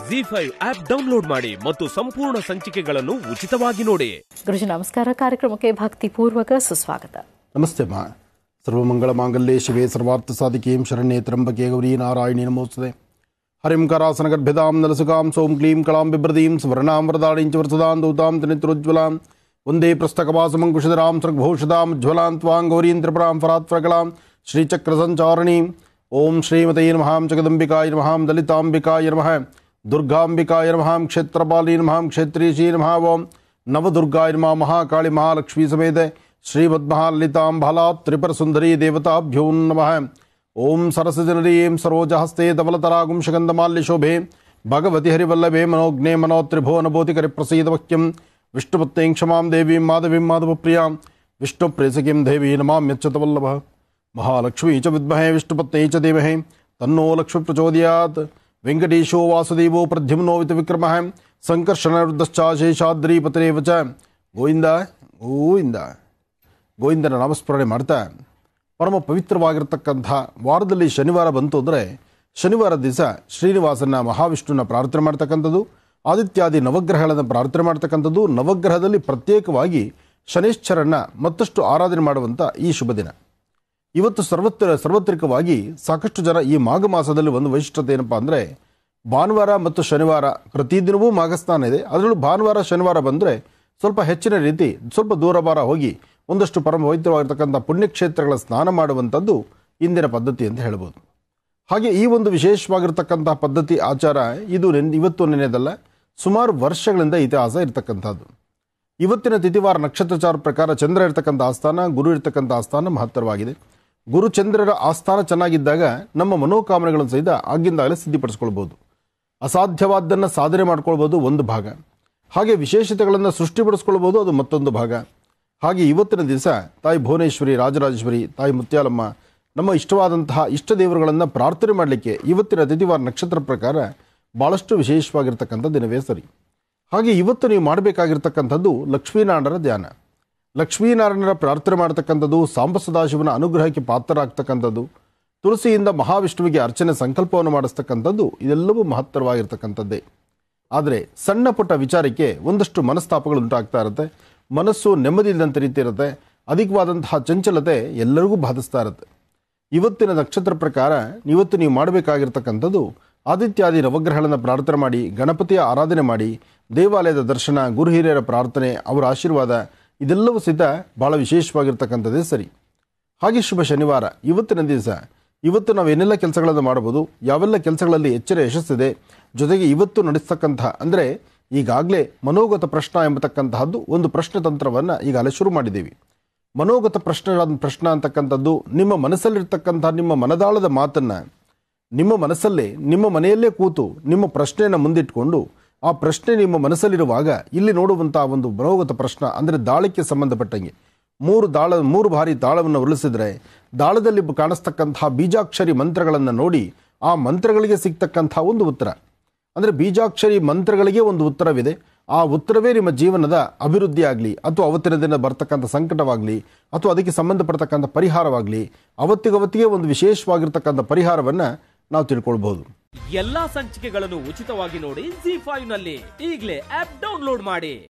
Zee app download ಮಾಡಿ ಮತ್ತು ಸಂಪೂರ್ಣ ಸಂಚಿಕೆಗಳನ್ನು ಉಚಿತವಾಗಿ ನೋಡಿ. ಗುರುಜಿ ನಮಸ್ಕಾರ. ಕಾರ್ಯಕ್ರಮಕ್ಕೆ ಭಕ್ತಿಪೂರ್ವಕ ಸುಸ್ವಾಗತ. ನಮಸ್ತೆ ಮಾ. ಸರ್ವಮಂಗಳ ಮಾಂಗಲ್ಯೆ ಶಿವೆ ಸರ್ವಾರ್ಥ ಸಾಧಿಕೇಂ ಶರಣ್ಯೇ ತ್ರ್ಯಂಬಕೆ ಗೌರಿ ನಾರಾಯಣಿ ನಮೋಸ್ತುತೆ. ಹರಿಂ ಕರಾಸನ ಗರ್ಭದಾಂ ನಲಸುಕಾಂ ಸೋಂ ಕ್ಲೀಂ ಕಳಾಂ ಬಿಭ್ರದೀಂ ಸ್ವರ್ಣಾಂ ವರದಾಳಿಂ ಚ ವರಸದಾಂ ದೌತಾಂ ತ್ರಿನೇತ್ರೋಜ್ವಲಾಂ ವಂದೇ ಪ್ರಸ್ಥಕವಾಸಮಂಕುಶಧರಾಂ ಸರ್ಗಭೂಷದಾಂ ಜ್ವಲಾಂ ತ್ವಾಂ ಗೌರೀಂ ತ್ರಿಪುರಾಂ ಫರಾತ್ಫರಕಲಾಂ ಶ್ರೀಚಕ್ರಸಂಚಾರಿಣೀಂ. ಓಂ ಶ್ರೀಮತೇ ನಮಃ ಜಗದಂಬಿಕಾಯ ನಮಃ ದಲಿತಾಂಬಿಕಾಯ ನಮಃ ದುರ್ಗಾಂಬಿಕಾಯ ನಮಃ ಕ್ಷೇತ್ರಪಾಲಿ ನಮಃ ಕ್ಷೇತ್ರೀಶೀ ನಮಃ. ಓಂ ನವದುರ್ಗಾಯ ನಮಃ ಮಹಾಕಾಳಿ ಮಹಾಲಕ್ಷ್ಮೀ ಸಮೇತ ಶ್ರೀಮದ್ಮಹಾಲಲಿತಾಂಬಾಲಾ ತ್ರಿಪುರ ಸುಂದರಿ ದೇವತಾಭ್ಯೋ ನಮಃ. ಓಂ ಸರಸಜನರೀಂ ಸರೋಜಹಸ್ತೆ ಧವಲತರಾಗುಂ ಶಗಂಧಮಾಲ್ಯಶೋಭೆ ಭಗವತಿ ಹರಿವಲ್ಲಭೆ ಮನೋಜ್ಞೆ ಮನೋತ್ರಿಭುವನಬೋಧಿಕರಿ ಪ್ರಸೀದವಕ್ಯಂ ವಿಷ್ಣುಪತ್ನೀಂ ಕ್ಷಮಾಂ ದೇವೀಂ ಮಾಧವೀಂ ಮಾಧವಪ್ರಿಯಾಂ ವಿಷ್ಣುಪ್ರೇಸಕೀಂ ದೇವೀ ನಮಾಮ್ಯಚ್ಯುತವಲ್ಲಭ. ಮಹಾಲಕ್ಷ್ಮೀ ಚ ವಿದ್ಮಹೇ ವಿಷ್ಣುಪತ್ನೈ ಚ ಧೀಮಹಿ ತನ್ನೋ ಲಕ್ಷ್ಮೀ ಪ್ರಚೋದಯಾತ್. ವೆಂಕಟೇಶೋ ವಾಸುದೇವೋ ಪ್ರದ್ಯುಮ್ನೋ ವಿತವಿಕ್ರಮಃ ಸಂಕರ್ಷಣರುದ್ಧಶ್ಚ ಶೇಷಾದ್ರಿಪತಿರೇವ ಚ. ಗೋವಿಂದ ಗೋವಿಂದ ಗೋವಿಂದನ ನಾಮಸ್ಮರಣೆ ಮಾಡ್ತಾ ಪರಮ ಪವಿತ್ರವಾಗಿರ್ತಕ್ಕಂಥ ವಾರದಲ್ಲಿ ಶನಿವಾರ ಬಂತು ಅಂದರೆ ಶನಿವಾರ ದಿವಸ ಶ್ರೀನಿವಾಸನ ಮಹಾವಿಷ್ಣುನ ಪ್ರಾರ್ಥನೆ ಮಾಡ್ತಕ್ಕಂಥದ್ದು, ಆದಿತ್ಯಾದಿ ನವಗ್ರಹಗಳನ್ನು ಪ್ರಾರ್ಥನೆ ಮಾಡ್ತಕ್ಕಂಥದ್ದು, ನವಗ್ರಹದಲ್ಲಿ ಪ್ರತ್ಯೇಕವಾಗಿ ಶನೇಶ್ವರನ್ನ ಮತ್ತಷ್ಟು ಆರಾಧನೆ ಮಾಡುವಂಥ ಈ ಶುಭ ದಿನ. ಇವತ್ತು ಸಾರ್ವತ್ರಿಕವಾಗಿ ಸಾಕಷ್ಟು ಜನ ಈ ಮಾಘ ಮಾಸದಲ್ಲಿ ಒಂದು ವೈಶಿಷ್ಟ್ಯತೆ ಏನಪ್ಪ ಅಂದರೆ, ಭಾನುವಾರ ಮತ್ತು ಶನಿವಾರ ಪ್ರತಿದಿನವೂ ಮಾಘಸ್ನಾನ ಇದೆ. ಅದರಲ್ಲೂ ಭಾನುವಾರ ಶನಿವಾರ ಬಂದರೆ ಸ್ವಲ್ಪ ಹೆಚ್ಚಿನ ರೀತಿ ಸ್ವಲ್ಪ ದೂರ ಬಾರ ಹೋಗಿ ಒಂದಷ್ಟು ಪರಮ ಪವಿತ್ರವಾಗಿರ್ತಕ್ಕಂಥ ಪುಣ್ಯಕ್ಷೇತ್ರಗಳ ಸ್ನಾನ ಮಾಡುವಂಥದ್ದು ಇಂದಿನ ಪದ್ಧತಿ ಅಂತ ಹೇಳ್ಬೋದು. ಹಾಗೆ ಈ ಒಂದು ವಿಶೇಷವಾಗಿರ್ತಕ್ಕಂಥ ಪದ್ಧತಿ ಆಚಾರ ಇದು ಇವತ್ತು ನೆನೆದಲ್ಲ, ಸುಮಾರು ವರ್ಷಗಳಿಂದ ಇತಿಹಾಸ ಇರತಕ್ಕಂಥದ್ದು. ಇವತ್ತಿನ ತಿಥಿವಾರ ನಕ್ಷತ್ರಚಾರ ಪ್ರಕಾರ ಚಂದ್ರ ಇರತಕ್ಕಂಥ ಆಸ್ಥಾನ, ಗುರು ಇರತಕ್ಕಂಥ ಆಸ್ಥಾನ ಮಹತ್ತರವಾಗಿದೆ. ಗುರುಚಂದ್ರರ ಆಸ್ಥಾನ ಚೆನ್ನಾಗಿದ್ದಾಗ ನಮ್ಮ ಮನೋಕಾಮನೆಗಳನ್ನು ಸಹಿತ ಆಗಿಂದಾಗಲೇ ಸಿದ್ಧಿಪಡಿಸ್ಕೊಳ್ಬೋದು. ಅಸಾಧ್ಯವಾದ್ದನ್ನು ಸಾಧನೆ ಮಾಡ್ಕೊಳ್ಬೋದು ಒಂದು ಭಾಗ, ಹಾಗೆ ವಿಶೇಷತೆಗಳನ್ನು ಸೃಷ್ಟಿಪಡಿಸ್ಕೊಳ್ಬೋದು ಅದು ಮತ್ತೊಂದು ಭಾಗ. ಹಾಗೆ ಇವತ್ತಿನ ದಿವಸ ತಾಯಿ ಭುವನೇಶ್ವರಿ, ರಾಜರಾಜೇಶ್ವರಿ, ತಾಯಿ ಮುತ್ಯಾಲಮ್ಮ, ನಮ್ಮ ಇಷ್ಟವಾದಂತಹ ಇಷ್ಟ ದೇವರುಗಳನ್ನು ಪ್ರಾರ್ಥನೆ ಮಾಡಲಿಕ್ಕೆ ಇವತ್ತಿನ ತಿಥಿವಾರ ನಕ್ಷತ್ರ ಪ್ರಕಾರ ಭಾಳಷ್ಟು ವಿಶೇಷವಾಗಿರ್ತಕ್ಕಂಥ ದಿನವೇ ಸರಿ. ಹಾಗೆ ಇವತ್ತು ನೀವು ಮಾಡಬೇಕಾಗಿರ್ತಕ್ಕಂಥದ್ದು ಲಕ್ಷ್ಮೀನಾರಾಯಣರ ಧ್ಯಾನ. ಲಕ್ಷ್ಮೀನಾರಾಯಣರ ಪ್ರಾರ್ಥನೆ ಮಾಡ್ತಕ್ಕಂಥದ್ದು, ಸಾಂಬ ಸದಾಶಿವನ ಅನುಗ್ರಹಕ್ಕೆ ಪಾತ್ರರಾಗ್ತಕ್ಕಂಥದ್ದು, ತುಳಸಿಯಿಂದ ಮಹಾವಿಷ್ಣುವಿಗೆ ಅರ್ಚನೆ ಸಂಕಲ್ಪವನ್ನು ಮಾಡಿಸ್ತಕ್ಕಂಥದ್ದು ಇದೆಲ್ಲವೂ ಮಹತ್ತರವಾಗಿರ್ತಕ್ಕಂಥದ್ದೇ. ಆದರೆ ಸಣ್ಣ ಪುಟ್ಟ ವಿಚಾರಕ್ಕೆ ಒಂದಷ್ಟು ಮನಸ್ತಾಪಗಳು ಉಂಟಾಗ್ತಾ ಇರುತ್ತೆ, ಮನಸ್ಸು ನೆಮ್ಮದಿ ಇಲ್ಲದಂಥ ರೀತಿ ಇರುತ್ತೆ, ಅಧಿಕವಾದಂತಹ ಚಂಚಲತೆ ಎಲ್ಲರಿಗೂ ಬಾಧಿಸ್ತಾ ಇರುತ್ತೆ. ಇವತ್ತಿನ ನಕ್ಷತ್ರ ಪ್ರಕಾರ ಇವತ್ತು ನೀವು ಮಾಡಬೇಕಾಗಿರ್ತಕ್ಕಂಥದ್ದು ಆದಿತ್ಯಾದಿ ನವಗ್ರಹಗಳನ್ನು ಪ್ರಾರ್ಥನೆ ಮಾಡಿ, ಗಣಪತಿಯ ಆರಾಧನೆ ಮಾಡಿ, ದೇವಾಲಯದ ದರ್ಶನ, ಗುರು ಹಿರಿಯರ ಪ್ರಾರ್ಥನೆ, ಅವರ ಆಶೀರ್ವಾದ ಇದೆಲ್ಲವೂ ಸಹಿತ ಭಾಳ ವಿಶೇಷವಾಗಿರ್ತಕ್ಕಂಥದ್ದೇ ಸರಿ. ಹಾಗೆ ಶುಭ ಶನಿವಾರ ಇವತ್ತಿನ ದಿವಸ ಇವತ್ತು ನಾವು ಏನೆಲ್ಲ ಕೆಲಸಗಳನ್ನು ಮಾಡ್ಬೋದು, ಯಾವೆಲ್ಲ ಕೆಲಸಗಳಲ್ಲಿ ಹೆಚ್ಚಿನ ಯಶಸ್ಸಿದೆ, ಜೊತೆಗೆ ಇವತ್ತು ನಡೆಸ್ತಕ್ಕಂಥ ಅಂದರೆ ಈಗಾಗಲೇ ಮನೋಗತ ಪ್ರಶ್ನ ಎಂಬತಕ್ಕಂತಹದ್ದು ಒಂದು ಪ್ರಶ್ನೆ ತಂತ್ರವನ್ನು ಈಗಾಗಲೇ ಶುರು ಮಾಡಿದ್ದೀವಿ. ಮನೋಗತ ಪ್ರಶ್ನೆ ಅಂತಕ್ಕಂಥದ್ದು ನಿಮ್ಮ ಮನಸ್ಸಲ್ಲಿರ್ತಕ್ಕಂಥ ನಿಮ್ಮ ಮನದಾಳದ ಮಾತನ್ನು ನಿಮ್ಮ ಮನಸ್ಸಲ್ಲೇ ನಿಮ್ಮ ಮನೆಯಲ್ಲೇ ಕೂತು ನಿಮ್ಮ ಪ್ರಶ್ನೆಯನ್ನು ಮುಂದಿಟ್ಕೊಂಡು ಆ ಪ್ರಶ್ನೆ ನಿಮ್ಮ ಮನಸ್ಸಲ್ಲಿರುವಾಗ ಇಲ್ಲಿ ನೋಡುವಂಥ ಒಂದು ಮನೋಗತ ಪ್ರಶ್ನೆ ಅಂದರೆ ದಾಳಕ್ಕೆ ಸಂಬಂಧಪಟ್ಟಂಗೆ ಮೂರು ಬಾರಿ ದಾಳವನ್ನು ಉರುಳಿಸಿದರೆ ದಾಳದಲ್ಲಿ ಕಾಣಿಸ್ತಕ್ಕಂತಹ ಬೀಜಾಕ್ಷರಿ ಮಂತ್ರಗಳನ್ನು ನೋಡಿ ಆ ಮಂತ್ರಗಳಿಗೆ ಸಿಗ್ತಕ್ಕಂಥ ಒಂದು ಉತ್ತರ, ಅಂದರೆ ಬೀಜಾಕ್ಷರಿ ಮಂತ್ರಗಳಿಗೆ ಒಂದು ಉತ್ತರವಿದೆ, ಆ ಉತ್ತರವೇ ನಿಮ್ಮ ಜೀವನದ ಅಭಿವೃದ್ಧಿ ಆಗಲಿ ಅಥವಾ ಅವತ್ತಿನ ದಿನ ಬರ್ತಕ್ಕಂಥ ಸಂಕಟವಾಗಲಿ ಅಥವಾ ಅದಕ್ಕೆ ಸಂಬಂಧಪಡ್ತಕ್ಕಂಥ ಪರಿಹಾರವಾಗಲಿ ಅವತ್ತಿಗವತ್ತಿಗೆ ಒಂದು ವಿಶೇಷವಾಗಿರ್ತಕ್ಕಂಥ ಪರಿಹಾರವನ್ನು ನಾವು ತಿಳ್ಕೊಳ್ಬಹುದು. ಎಲ್ಲಾ ಸಂಚಿಕೆಗಳನ್ನು ಉಚಿತವಾಗಿ ನೋಡಿ Zee ನಲ್ಲಿ. ಈಗಲೇ ಆಪ್ ಡೌನ್ಲೋಡ್ ಮಾಡಿ.